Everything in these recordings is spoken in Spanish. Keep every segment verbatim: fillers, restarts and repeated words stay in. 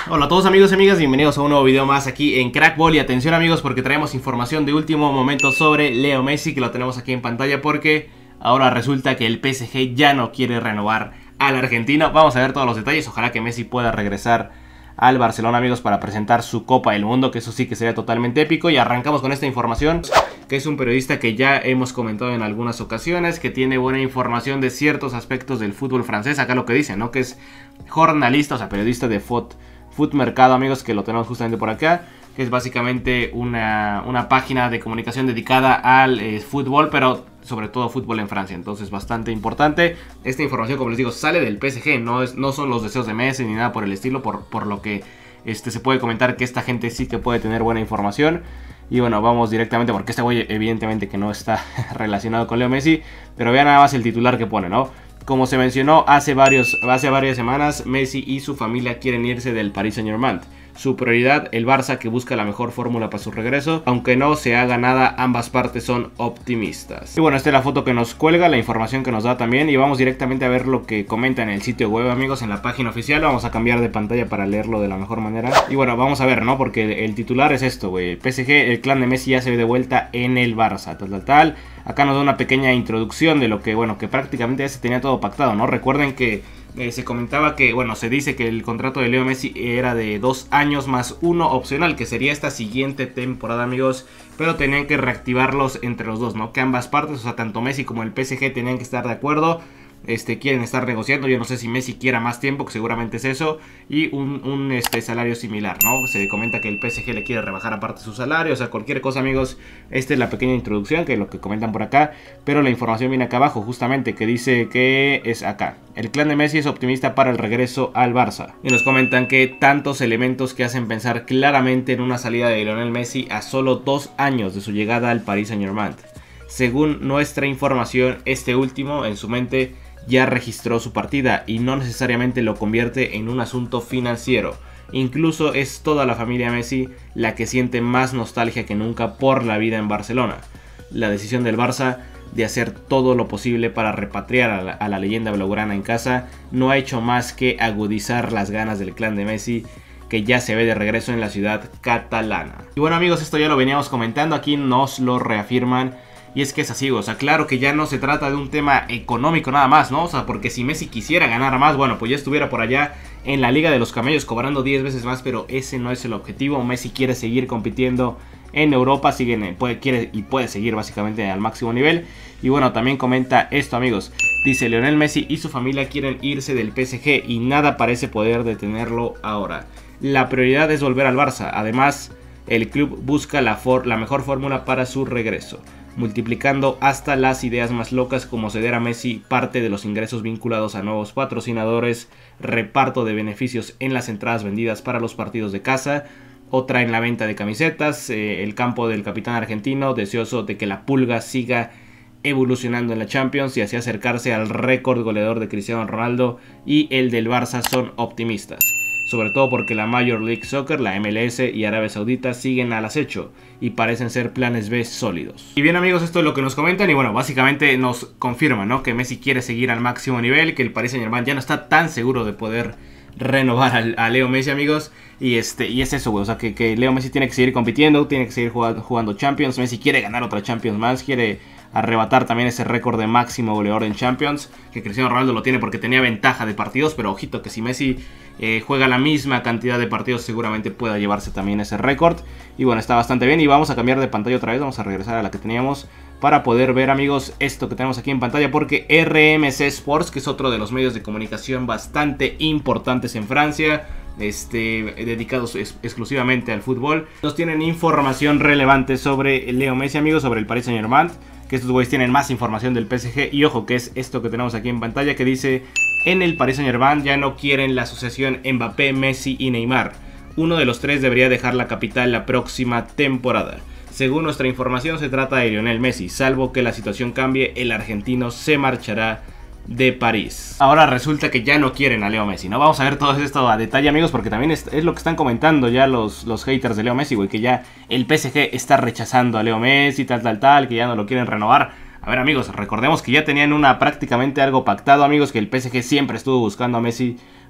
Hola a todos amigos y amigas, bienvenidos a un nuevo video más aquí en Crackball. Y atención amigos, porque traemos información de último momento sobre Leo Messi, que lo tenemos aquí en pantalla porque ahora resulta que el P S G ya no quiere renovar al argentino. Vamos a ver todos los detalles, ojalá que Messi pueda regresar al Barcelona amigos para presentar su Copa del Mundo, que eso sí que sería totalmente épico. Y arrancamos con esta información, que es un periodista que ya hemos comentado en algunas ocasiones, que tiene buena información de ciertos aspectos del fútbol francés. Acá lo que dice, ¿no? Que es jornalista, o sea, periodista de Foot, Foot Mercado amigos, que lo tenemos justamente por acá, que es básicamente una, una página de comunicación dedicada al eh, fútbol, pero sobre todo fútbol en Francia. Entonces bastante importante. Esta información, como les digo, sale del P S G, no, es, no son los deseos de Messi ni nada por el estilo, por, por lo que este, se puede comentar que esta gente sí que puede tener buena información. Y bueno, vamos directamente, porque este güey evidentemente que no está relacionado con Leo Messi, pero vean nada más el titular que pone, ¿no? Como se mencionó hace, varios, hace varias semanas, Messi y su familia quieren irse del Paris Saint-Germain. Su prioridad, el Barça, que busca la mejor fórmula para su regreso. Aunque no se haga nada, ambas partes son optimistas. Y bueno, esta es la foto que nos cuelga, la información que nos da también. Y vamos directamente a ver lo que comenta en el sitio web, amigos, en la página oficial. Vamos a cambiar de pantalla para leerlo de la mejor manera. Y bueno, vamos a ver, ¿no? Porque el, el titular es esto, güey. P S G, el clan de Messi ya se ve de vuelta en el Barça, tal, tal, tal. Acá nos da una pequeña introducción de lo que, bueno, que prácticamente ya se tenía todo pactado, ¿no? Recuerden que Eh, se comentaba que, bueno, se dice que el contrato de Leo Messi era de dos años más uno opcional, que sería esta siguiente temporada, amigos, pero tenían que reactivarlos entre los dos, ¿no? Que ambas partes, o sea, tanto Messi como el P S G tenían que estar de acuerdo. Este, quieren estar negociando, yo no sé si Messi quiera más tiempo, que seguramente es eso, y un, un este, salario similar, ¿no? Se comenta que el P S G le quiere rebajar aparte su salario, o sea, cualquier cosa, amigos. Esta es la pequeña introducción, que es lo que comentan por acá, pero la información viene acá abajo, justamente, que dice que es acá. El clan de Messi es optimista para el regreso al Barça. Y nos comentan que tantos elementos que hacen pensar claramente en una salida de Lionel Messi a solo dos años de su llegada al Paris Saint-Germain. Según nuestra información, este último, en su mente, ya registró su partida y no necesariamente lo convierte en un asunto financiero. Incluso es toda la familia Messi la que siente más nostalgia que nunca por la vida en Barcelona. La decisión del Barça de hacer todo lo posible para repatriar a la, a la leyenda blaugrana en casa no ha hecho más que agudizar las ganas del clan de Messi, que ya se ve de regreso en la ciudad catalana. Y bueno amigos, esto ya lo veníamos comentando, aquí nos lo reafirman. Y es que es así, o sea, claro que ya no se trata de un tema económico nada más, ¿no? O sea, porque si Messi quisiera ganar más, bueno, pues ya estuviera por allá en la Liga de los Camellos cobrando diez veces más, pero ese no es el objetivo. Messi quiere seguir compitiendo en Europa, sigue, puede, quiere y puede seguir básicamente al máximo nivel. Y bueno, también comenta esto, amigos. Dice, Lionel Messi y su familia quieren irse del P S G y nada parece poder detenerlo ahora. La prioridad es volver al Barça. Además, el club busca la, for la mejor fórmula para su regreso, multiplicando hasta las ideas más locas, como ceder a Messi parte de los ingresos vinculados a nuevos patrocinadores, reparto de beneficios en las entradas vendidas para los partidos de casa, otra en la venta de camisetas, eh, el campo del capitán argentino, deseoso de que la Pulga siga evolucionando en la Champions y así acercarse al récord goleador de Cristiano Ronaldo, y el del Barça son optimistas. Sobre todo porque la Major League Soccer, la M L S y Arabia Saudita siguen al acecho y parecen ser planes B sólidos. Y bien amigos, esto es lo que nos comentan y bueno, básicamente nos confirman, ¿no? Que Messi quiere seguir al máximo nivel, que el Paris Saint-Germain ya no está tan seguro de poder renovar al, a Leo Messi, amigos. Y este y es eso, güey, o sea, que, que Leo Messi tiene que seguir compitiendo, tiene que seguir jugando, jugando Champions. Messi quiere ganar otra Champions más, quiere arrebatar también ese récord de máximo goleador en Champions, que Cristiano Ronaldo lo tiene porque tenía ventaja de partidos, pero ojito que si Messi eh, juega la misma cantidad de partidos seguramente pueda llevarse también ese récord. Y bueno, está bastante bien y vamos a cambiar de pantalla otra vez, vamos a regresar a la que teníamos para poder ver, amigos, esto que tenemos aquí en pantalla, porque R M C Sports, que es otro de los medios de comunicación bastante importantes en Francia, Este, dedicados ex exclusivamente al fútbol, nos tienen información relevante sobre Leo Messi, amigos, sobre el Paris Saint-Germain, que estos güeyes tienen más información del P S G. Y ojo, que es esto que tenemos aquí en pantalla, que dice: en el Paris Saint-Germain ya no quieren la asociación Mbappé, Messi y Neymar. Uno de los tres debería dejar la capital la próxima temporada. Según nuestra información, se trata de Lionel Messi. Salvo que la situación cambie, el argentino se marchará de París. Ahora resulta que ya no quieren a Leo Messi, ¿no? Vamos a ver todo esto a detalle, amigos, porque también es, es lo que están comentando ya los, los haters de Leo Messi, güey, que ya el P S G está rechazando a Leo Messi, tal, tal, tal, que ya no lo quieren renovar. A ver, amigos, recordemos que ya tenían una prácticamente algo pactado, amigos, que el P S G siempre estuvo buscando a Messi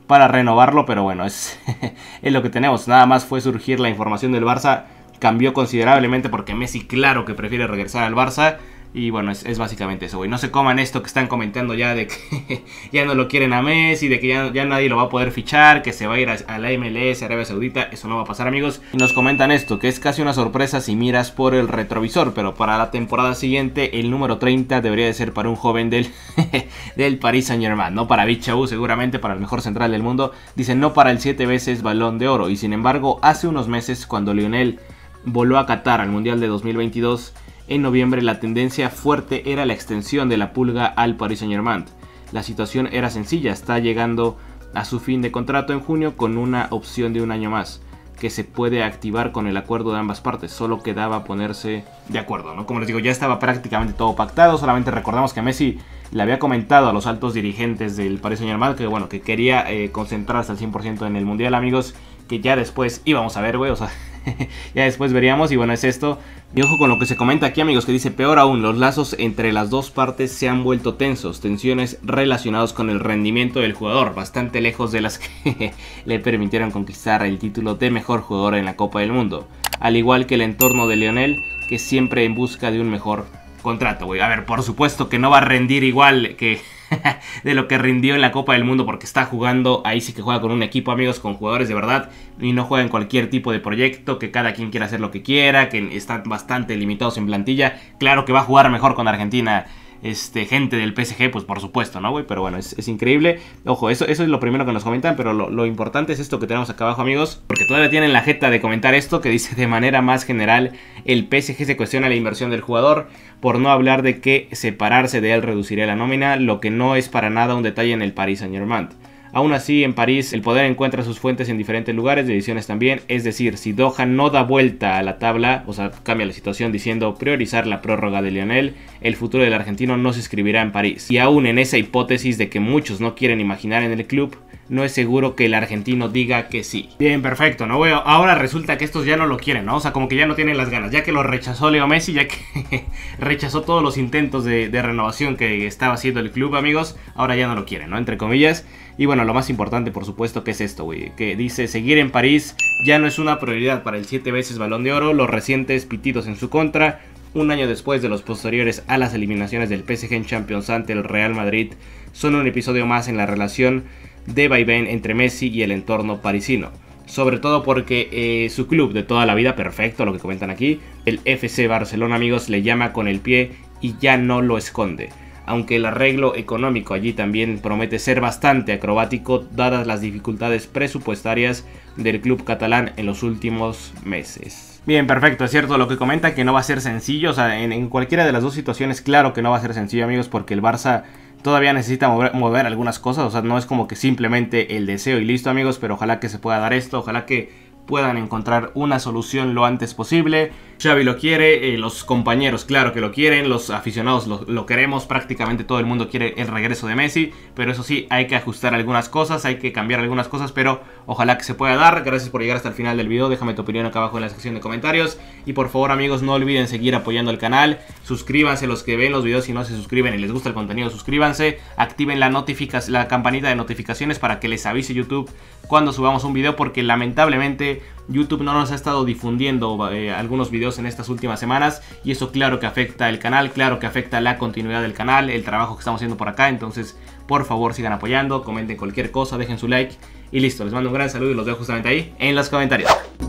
para renovarlo, pero bueno, es, es lo que tenemos. Nada más fue surgir la información del Barça, cambió considerablemente porque Messi claro que prefiere regresar al Barça. Y bueno, es, es básicamente eso, güey. No se coman esto que están comentando ya de que ya no lo quieren a Messi, de que ya, ya nadie lo va a poder fichar, que se va a ir a, a la M L S, Arabia Saudita. Eso no va a pasar, amigos. Y nos comentan esto, que es casi una sorpresa si miras por el retrovisor, pero para la temporada siguiente el número treinta debería de ser para un joven del, del Paris Saint-Germain, no para Bichaú, seguramente para el mejor central del mundo. Dicen no para el siete veces Balón de Oro. Y sin embargo, hace unos meses cuando Lionel voló a Qatar al Mundial de dos mil veintidós, en noviembre la tendencia fuerte era la extensión de la pulga al Paris Saint-Germain. La situación era sencilla, está llegando a su fin de contrato en junio con una opción de un año más, que se puede activar con el acuerdo de ambas partes, solo quedaba ponerse de acuerdo, ¿no? Como les digo, ya estaba prácticamente todo pactado, solamente recordamos que Messi le había comentado a los altos dirigentes del Paris Saint-Germain que, bueno, que quería eh, concentrarse al cien por ciento en el Mundial, amigos, que ya después íbamos a ver, güey, o sea, ya después veríamos. Y bueno, es esto. Y ojo con lo que se comenta aquí, amigos, que dice: peor aún, los lazos entre las dos partes se han vuelto tensos, tensiones relacionados con el rendimiento del jugador, bastante lejos de las que le permitieron conquistar el título de mejor jugador en la Copa del Mundo, al igual que el entorno de Lionel, que siempre en busca de un mejor contrato, güey. A ver, por supuesto que no va a rendir igual que de lo que rindió en la Copa del Mundo, porque está jugando, ahí sí que juega con un equipo, amigos, con jugadores de verdad, y no juega en cualquier tipo de proyecto, que cada quien quiera hacer lo que quiera, que están bastante limitados en plantilla. Claro que va a jugar mejor con Argentina, este, gente del P S G, pues por supuesto, ¿no, güey? Pero bueno, es, es increíble. Ojo, eso, eso es lo primero que nos comentan, pero lo, lo importante es esto que tenemos acá abajo, amigos, porque todavía tienen la jeta de comentar esto, que dice: de manera más general, el P S G se cuestiona la inversión del jugador, por no hablar de que separarse de él reduciría la nómina, lo que no es para nada un detalle en el Paris Saint-Germain. Aún así, en París, el poder encuentra sus fuentes en diferentes lugares, decisiones también. Es decir, si Doha no da vuelta a la tabla, o sea, cambia la situación diciendo priorizar la prórroga de Lionel, el futuro del argentino no se escribirá en París. Y aún en esa hipótesis de que muchos no quieren imaginar en el club, no es seguro que el argentino diga que sí. Bien, perfecto, ¿no? Bueno, ahora resulta que estos ya no lo quieren, ¿no? O sea, como que ya no tienen las ganas, ya que lo rechazó Leo Messi, ya que rechazó todos los intentos de, de renovación que estaba haciendo el club, amigos, ahora ya no lo quieren, ¿no? Entre comillas. Y bueno, lo más importante, por supuesto, que es esto, güey, que dice: seguir en París ya no es una prioridad para el siete veces Balón de Oro. Los recientes pitidos en su contra, un año después de los posteriores a las eliminaciones del P S G en Champions ante el Real Madrid, son un episodio más en la relación de vaivén entre Messi y el entorno parisino. Sobre todo porque eh, su club de toda la vida, perfecto lo que comentan aquí, el F C Barcelona, amigos, le llama con el pie y ya no lo esconde. Aunque el arreglo económico allí también promete ser bastante acrobático, dadas las dificultades presupuestarias del club catalán en los últimos meses. Bien, perfecto, es cierto lo que comenta, que no va a ser sencillo, o sea, en, en cualquiera de las dos situaciones, claro que no va a ser sencillo, amigos, porque el Barça todavía necesita mover, mover algunas cosas, o sea, no es como que simplemente el deseo y listo, amigos, pero ojalá que se pueda dar esto, ojalá que puedan encontrar una solución lo antes posible. Xavi lo quiere, eh, los compañeros claro que lo quieren, los aficionados lo, lo queremos, prácticamente todo el mundo quiere el regreso de Messi, pero eso sí, hay que ajustar algunas cosas, hay que cambiar algunas cosas, pero ojalá que se pueda dar. Gracias por llegar hasta el final del video, déjame tu opinión acá abajo en la sección de comentarios, y por favor, amigos, no olviden seguir apoyando el canal, suscríbanse los que ven los videos, si no se suscriben y les gusta el contenido, suscríbanse, activen la, la campanita de notificaciones para que les avise YouTube cuando subamos un video, porque lamentablemente YouTube no nos ha estado difundiendo eh, algunos videos en estas últimas semanas, y eso claro que afecta el canal, claro que afecta la continuidad del canal, el trabajo que estamos haciendo por acá. Entonces, por favor, sigan apoyando, comenten cualquier cosa, dejen su like y listo. Les mando un gran saludo y los veo justamente ahí en los comentarios.